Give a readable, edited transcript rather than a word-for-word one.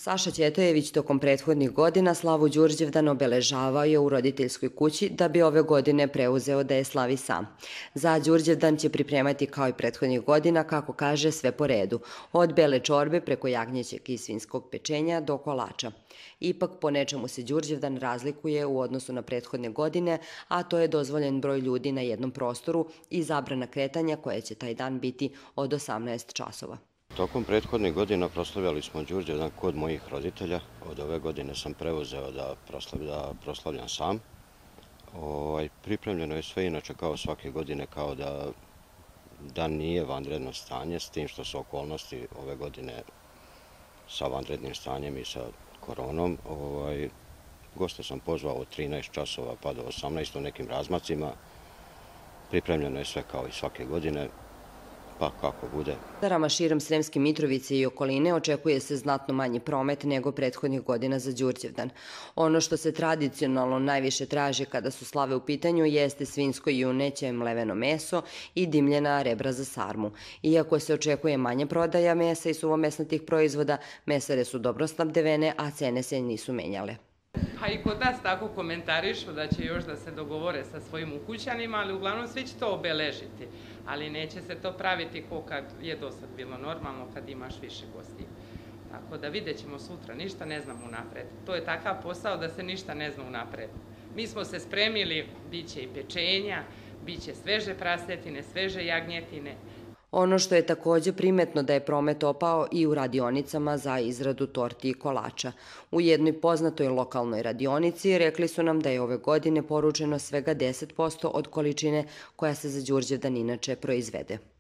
Saša Ćetojević tokom prethodnih godina slavu Đurđevdan obeležavao je u roditeljskoj kući da bi ove godine preuzeo da je slavi sam. Za Đurđevdan će pripremati kao i prethodnih godina, kako kaže, sve po redu, od bele čorbe preko jagnjećeg i svinjskog pečenja do kolača. Ipak po nečemu se Đurđevdan razlikuje u odnosu na prethodne godine, a to je dozvoljen broj ljudi na jednom prostoru i zabrana kretanja koja će taj dan biti od 18 časova. Tokom prethodnih godina proslavljali smo Đurđevdan kod mojih roditelja. Od ove godine sam preuzeo da proslavljam sam. Pripremljeno je sve inače kao svake godine, kao da nije vanredno stanje, s tim što su okolnosti ove godine sa vanrednim stanjem i sa koronom. Goste sam pozvao od 13 časova pa do 18 u nekim razmacima. Pripremljeno je sve kao i svake godine. Pa kako bude. Darama širom Sremske Mitrovice i okoline očekuje se znatno manji promet nego prethodnih godina za Đurđevdan. Ono što se tradicionalno najviše traži kada su slave u pitanju jeste svinjsko juneće, mleveno meso i dimljena rebra za sarmu. Iako se očekuje manja prodaja mesa i suvomesnatih proizvoda, mesare su dobro snabdevene, a cene se nisu menjale. Pa i kod nas tako komentarišu da će još da se dogovore sa svojim ukućanima, ali uglavnom svi će to obeležiti. Ali neće se to praviti kao kad je do sad bilo normalno, kad imaš više gostiju. Tako da vidjet ćemo sutra, ništa ne znam unapred. To je takav posao da se ništa ne zna unapred. Mi smo se spremili, bit će i pečenja, bit će sveže prasetine, sveže jagnjetine. Ono što je takođe primetno da je promet opao i u radionicama za izradu torti i kolača. U jednoj poznatoj lokalnoj radionici rekli su nam da je ove godine poručeno svega 10% od količine koja se za Đurđevdan inače proizvede.